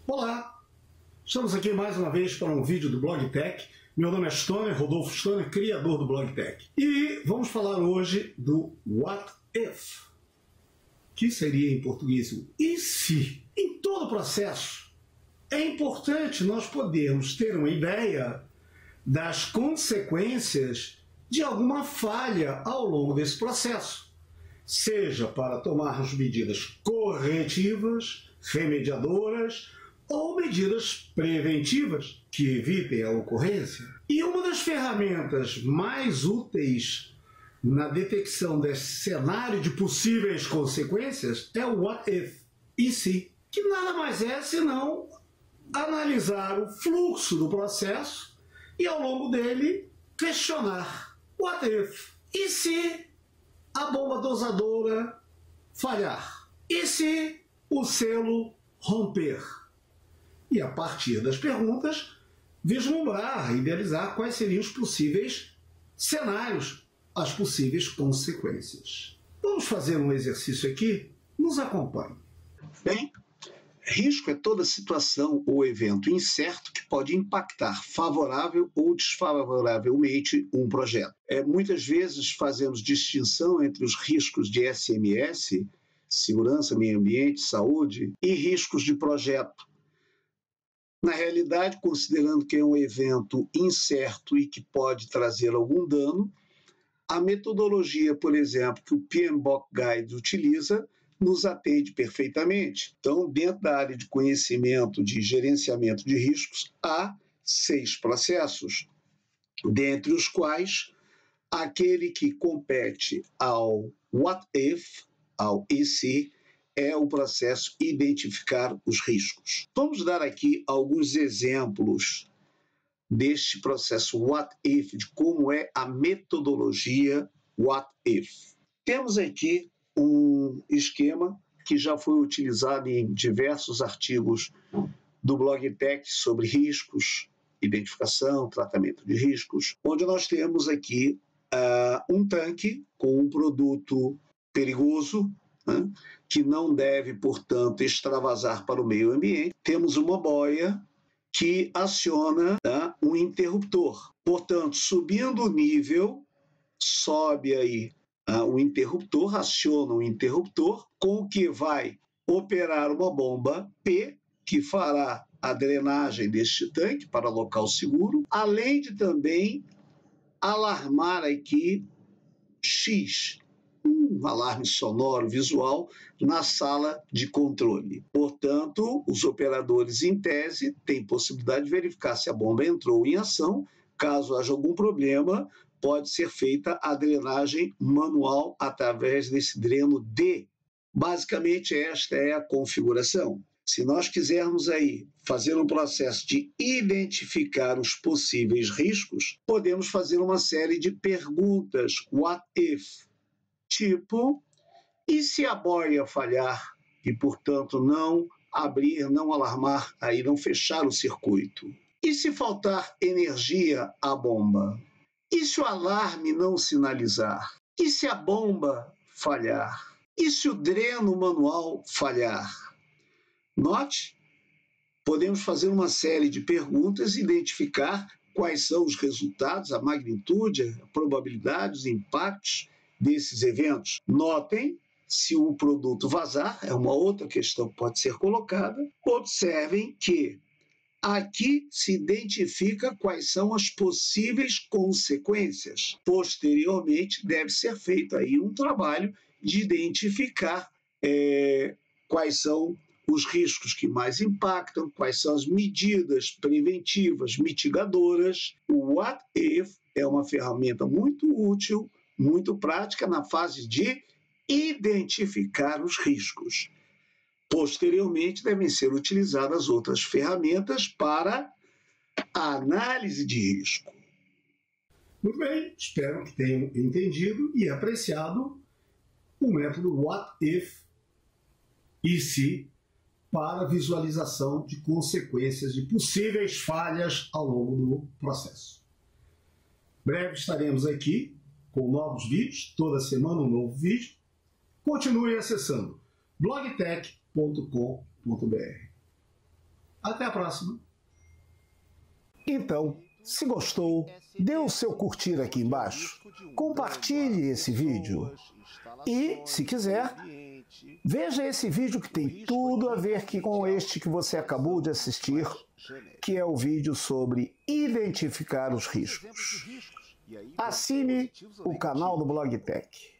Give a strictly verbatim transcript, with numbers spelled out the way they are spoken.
Olá, estamos aqui mais uma vez para um vídeo do BlogTech. Meu nome é Stoner, Rodolfo Stoner, criador do BlogTech. E vamos falar hoje do What If, que seria em português o e se. Em todo o processo, é importante nós podermos ter uma ideia das consequências de alguma falha ao longo desse processo, seja para tomarmos medidas corretivas, remediadoras ou medidas preventivas que evitem a ocorrência. E uma das ferramentas mais úteis na detecção desse cenário de possíveis consequências é o What If, e se, que nada mais é senão analisar o fluxo do processo e ao longo dele questionar: What if? E se a bomba dosadora falhar? E se o selo romper? E a partir das perguntas, vislumbrar, idealizar quais seriam os possíveis cenários, as possíveis consequências. Vamos fazer um exercício aqui? Nos acompanhe. Bem, risco é toda situação ou evento incerto que pode impactar favorável ou desfavoravelmente um projeto. É, muitas vezes fazemos distinção entre os riscos de S M S, segurança, meio ambiente, saúde, e riscos de projeto. Na realidade, considerando que é um evento incerto e que pode trazer algum dano, a metodologia, por exemplo, que o P M B O K Guide utiliza, nos atende perfeitamente. Então, dentro da área de conhecimento de gerenciamento de riscos, há seis processos, dentre os quais aquele que compete ao What If, ao E se, é o processo identificar os riscos. Vamos dar aqui alguns exemplos deste processo What If, de como é a metodologia What If. Temos aqui um esquema que já foi utilizado em diversos artigos do BlogTech sobre riscos, identificação, tratamento de riscos, onde nós temos aqui uh, um tanque com um produto perigoso, né, que não deve, portanto, extravasar para o meio ambiente. Temos uma boia que aciona, tá, um interruptor. Portanto, subindo o nível, sobe aí uh, o interruptor, aciona o interruptor, com o que vai operar uma bomba P, que fará a drenagem deste tanque para local seguro, além de também alarmar aqui X, um alarme sonoro visual na sala de controle. Portanto, os operadores, em tese, têm possibilidade de verificar se a bomba entrou em ação. Caso haja algum problema, pode ser feita a drenagem manual através desse dreno D. Basicamente, esta é a configuração. Se nós quisermos aí fazer um processo de identificar os possíveis riscos, podemos fazer uma série de perguntas, what if? Tipo, e se a boia falhar e, portanto, não abrir, não alarmar, aí não fechar o circuito? E se faltar energia à bomba? E se o alarme não sinalizar? E se a bomba falhar? E se o dreno manual falhar? Note, podemos fazer uma série de perguntas e identificar quais são os resultados, a magnitude, a probabilidade, os impactos desses eventos. Notem, se o produto vazar, é uma outra questão que pode ser colocada. Observem que aqui se identifica quais são as possíveis consequências. Posteriormente, deve ser feito aí um trabalho de identificar é, quais são os riscos que mais impactam, quais são as medidas preventivas, mitigadoras. O What If é uma ferramenta muito útil, muito prática na fase de identificar os riscos. Posteriormente, devem ser utilizadas outras ferramentas para a análise de risco. Muito bem, espero que tenham entendido e apreciado o método What If, e se, para visualização de consequências de possíveis falhas ao longo do processo. Breve estaremos aqui com novos vídeos, toda semana um novo vídeo. Continue acessando blogtech ponto com ponto br. Até a próxima! Então, se gostou, dê o seu curtir aqui embaixo, compartilhe esse vídeo e, se quiser, veja esse vídeo que tem tudo a ver com este que você acabou de assistir, que é o vídeo sobre identificar os riscos. Assine o canal do BlogTech.